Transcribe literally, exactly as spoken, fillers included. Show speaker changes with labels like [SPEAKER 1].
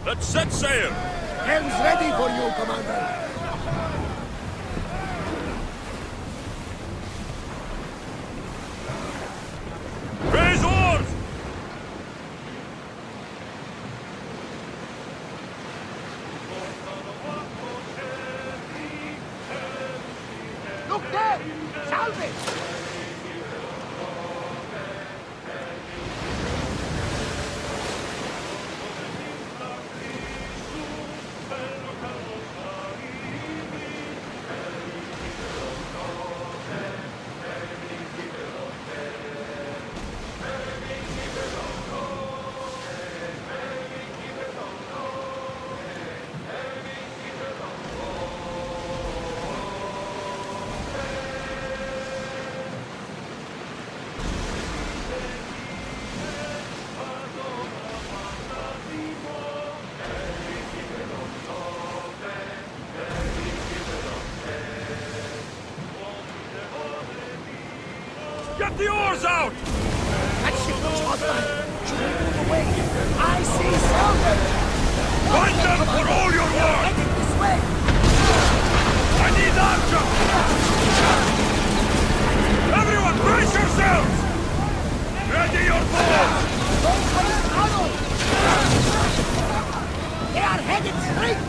[SPEAKER 1] Let's set sail!
[SPEAKER 2] Helm's ready for you, Commander.
[SPEAKER 1] Raise oars!
[SPEAKER 2] Look there! Salve!
[SPEAKER 1] Get the oars out!
[SPEAKER 2] That ship looks hostile. Should we move away? I see salvage!
[SPEAKER 1] Find them for all your worth!
[SPEAKER 2] Heading this way!
[SPEAKER 1] I need archer! Everyone, brace yourselves! Ready your bows!
[SPEAKER 2] Go for his tunnel! They are headed straight